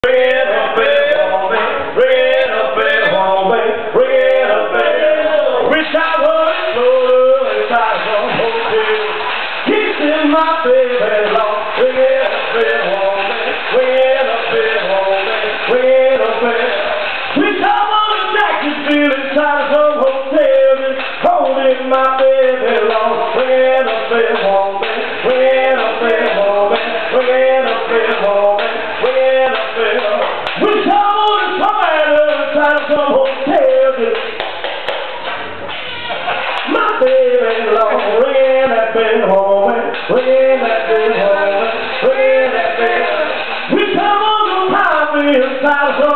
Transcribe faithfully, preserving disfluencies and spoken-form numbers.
My baby long, when I feel home, when I feel home, when I feel home, when I feel. We come on the toilet, time some hotel. My baby long, when I feel home, when I feel home, when I feel. We come on the toilet, time some